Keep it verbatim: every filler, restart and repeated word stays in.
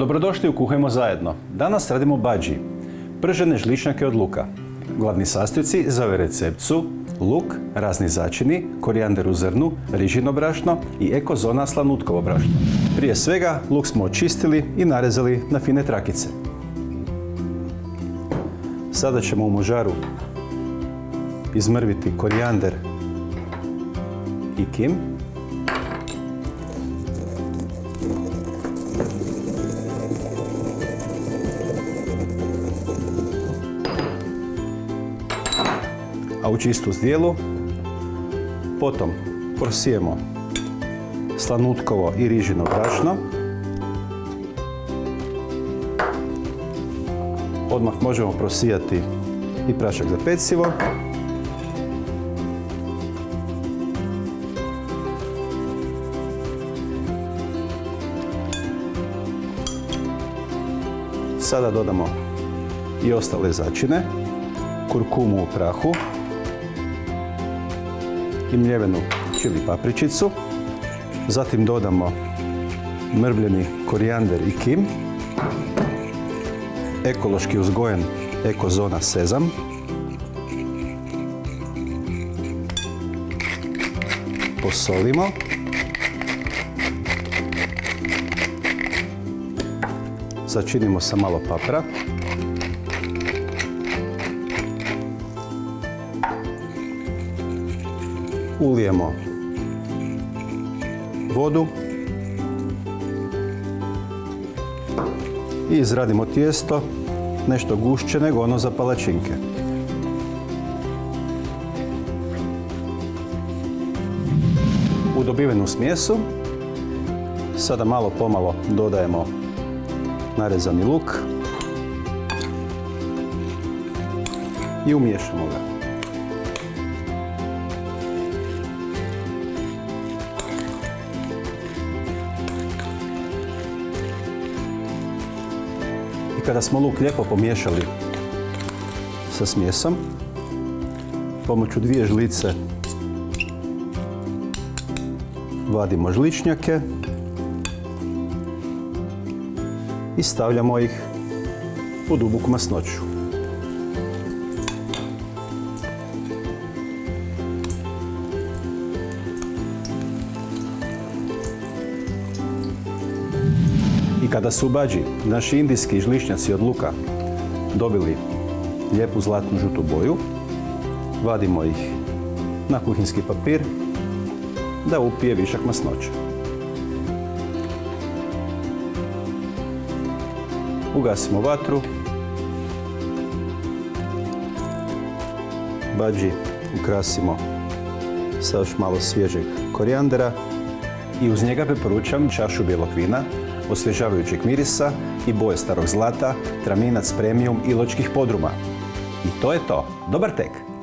Dobrodošli u Kuhajmo zajedno. Danas radimo badži, pržene žličnjake od luka. Glavni sastojci za ovaj recept su luk, razni začini, korijander u zrnu, rižino brašno i eko zona slanutkovo brašno. Prije svega luk smo očistili i narezali na fine trakice. Sada ćemo u možaru izmrviti korijander i kim. A u čistu zdjelu potom prosijemo slanutkovo i rižino brašno. Odmah možemo prosijati i prašak za pecivo. Sada dodamo i ostale začine, kurkumu u prahu i mljevenu čili papričicu. Zatim dodamo mrvljeni korijander i kim, ekološki uzgojen eko zona sezam, posolimo, začinimo sa malo papra, ulijemo vodu i izradimo tijesto nešto gušće nego ono za palačinke. U dobivenu smjesu sada malo pomalo dodajemo narezani luk i umiješamo ga. Kada smo luk lijepo pomiješali sa smjesom, pomoću dvije žlice vadimo žličnjake i stavljamo ih u duboku masnoću. I kada su badži, naši indijski žličnjaci od luka, dobili lijepu zlatnu žutu boju, vadimo ih na kuhinski papir da upije višak masnoće. Ugasimo vatru, badži ukrasimo sa još malo svježeg korijandera i uz njega preporučam čašu bijelog vina, osvježavajućeg mirisa i boje starog zlata, traminac premium iločkih podruma. I to je to. Dobar tek!